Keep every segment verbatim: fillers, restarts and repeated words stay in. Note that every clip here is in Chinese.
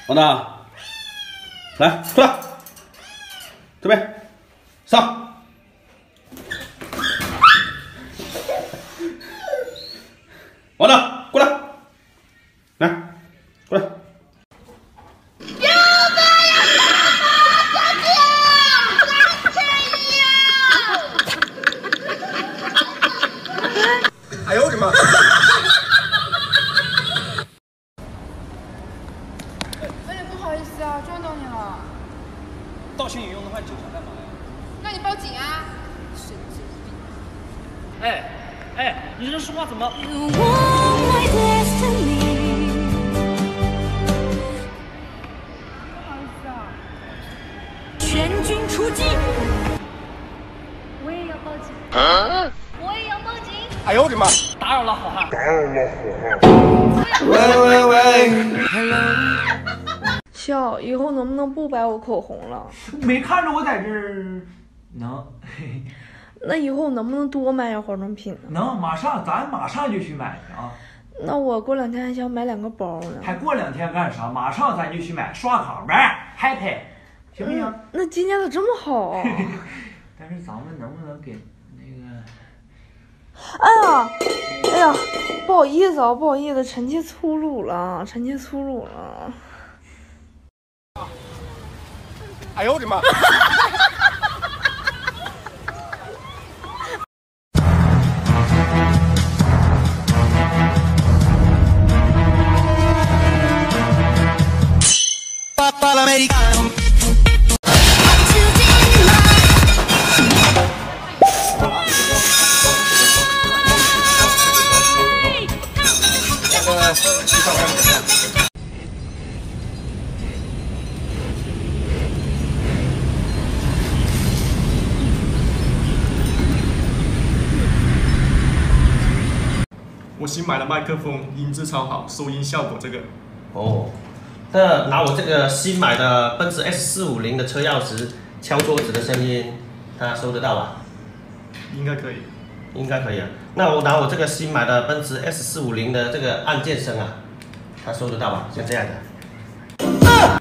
王大，来，出来，这边上。王大，过来，来，过来。 哎呦我的妈！ 哎呀，不好意思啊，撞到你了。 盗窃引用的话，你救他干嘛呀？ 那你报警啊！神经病！ 哎哎，你这说话怎么？ 不好意思啊。 全军出击！ 我也要报警。啊！我也要报警。 哎呦我的妈！ 打扰了，好汉。 打扰了，好汉。喂喂喂 ，Hello。笑，以后能不能不摆我口红了？ 没看着我在这儿，能。 那以后能不能多买点化妆品呢？ 能，马上，咱马上就去买去啊。 那我过两天还想买两个包呢。 还过两天干啥？马上咱就去买，刷卡玩 ，happy， 行不行？ 嗯、那今天咋这么好啊？ 但是咱们能不能给那个？ 哎呀，哎呀，不好意思啊，不好意思，臣妾粗鲁了，臣妾粗鲁了。 哎呦我的妈！ 我新买的麦克风，音质超好，收音效果这个。 哦，那拿我这个新买的奔驰 S 四五零的车钥匙敲桌子的声音，它收得到吧？ 应该可以。 应该可以啊。那我拿我这个新买的奔驰 S 四五零的这个按键声啊，它收得到吧？像这样的。啊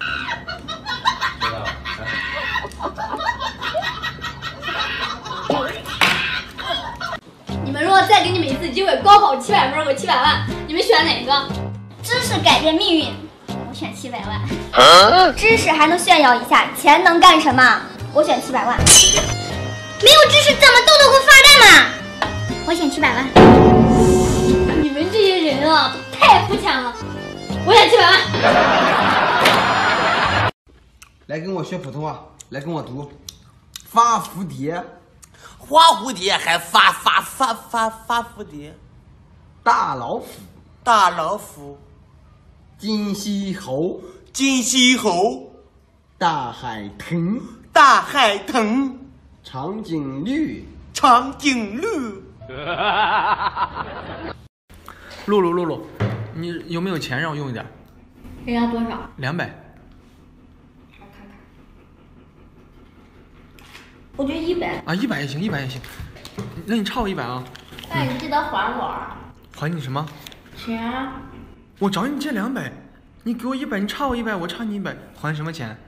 你们如果再给你们一次机会，高考七百分和七百万，你们选哪个？知识改变命运，我选七百万。啊、知识还能炫耀一下，钱能干什么？我选七百万。没有知识怎么豆豆会发呆嘛？我选七百万。你们这些人啊，太肤浅了。我选七百万。 来跟我学普通话，来跟我读，发蝴蝶。 花蝴蝶还发发发发发蝴蝶， 大老虎， 大老虎， 金丝猴， 金丝猴， 大海豚， 大海豚， 长颈鹿， 长颈鹿。 露露露露，你有没有钱让我用一点？ 人家多少？ 两百。 我觉得一百啊，一百也行，一百也行。那你差我一百啊？ 那你记得还我。 还你什么？ 钱。 我找你借两百，你给我一百，你差我一百，我差你一百，还什么钱？